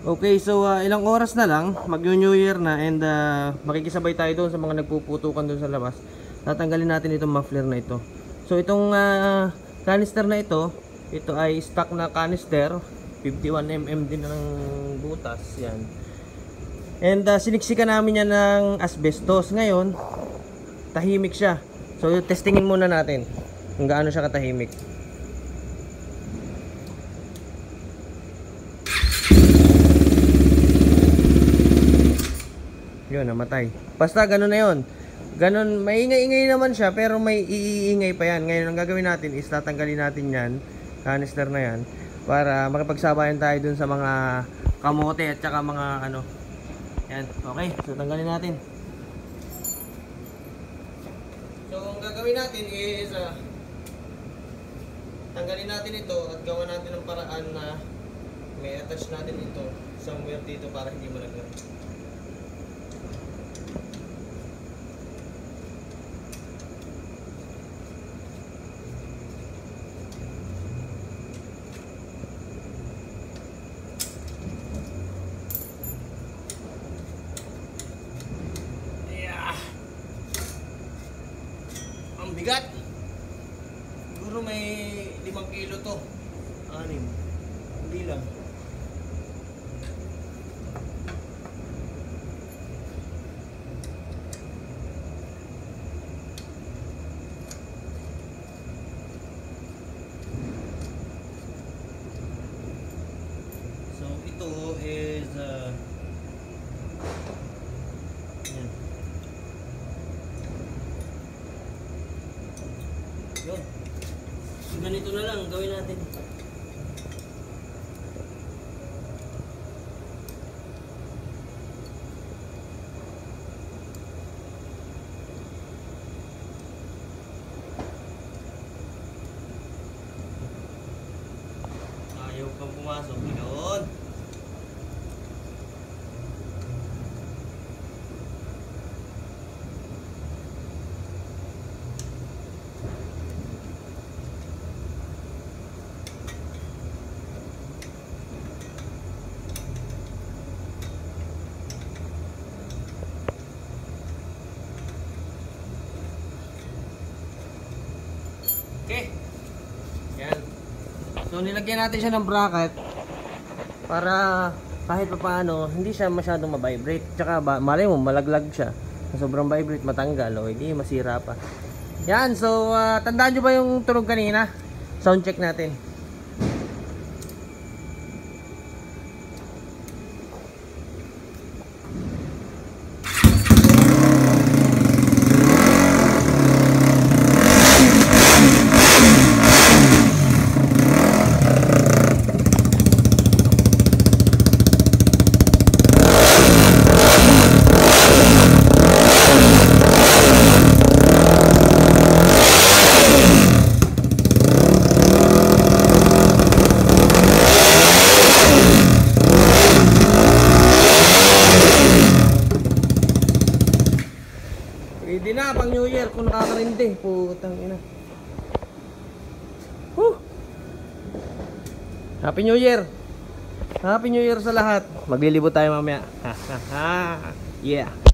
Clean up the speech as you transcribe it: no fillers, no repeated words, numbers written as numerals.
Okay, so ilang oras na lang mag-New Year na, and makikisabay tayo doon sa mga nagpuputukan doon sa labas. Tatanggalin natin itong muffler na ito. So itong canister na ito ay stock na canister, 51mm din ng butas yan. And siniksikan namin yan ng asbestos. Ngayon tahimik siya. So testingin muna natin kung gaano siya katahimik. Yun, namatay. Basta ganun na yun. Ganun, maingay-ingay naman siya, pero may iingay pa yan. Ngayon, ang gagawin natin is tatanggalin natin yan, canister na yan, para makipagsabayan tayo dun sa mga kamote at saka mga ano. Yan, okay. So, tanggalin natin. So, ang gagawin natin is tanggalin natin ito at gawa natin ng paraan na may attach natin ito somewhere dito para hindi malaglag. Ang bigat. Siguro may 5 kilo to. 6. Hindi lang. So ito is yan. Yun. Ganito na lang gawin natin. Ayaw kang pumasok. Yun. Okay. Yan. So nilagyan natin siya ng bracket para kahit pa paano hindi siya masyadong ma-vibrate. Tsaka malay mo malaglag siya. Sobrang vibrate matanggal o hindi masira pa. Yan. So tandaan nyo ba yung tunog kanina? Sound check natin. Pwede na pang New Year kung nakakarindi. Putang ina. Happy New Year. Happy New Year sa lahat. Maglilibot tayo mamaya. Yeah.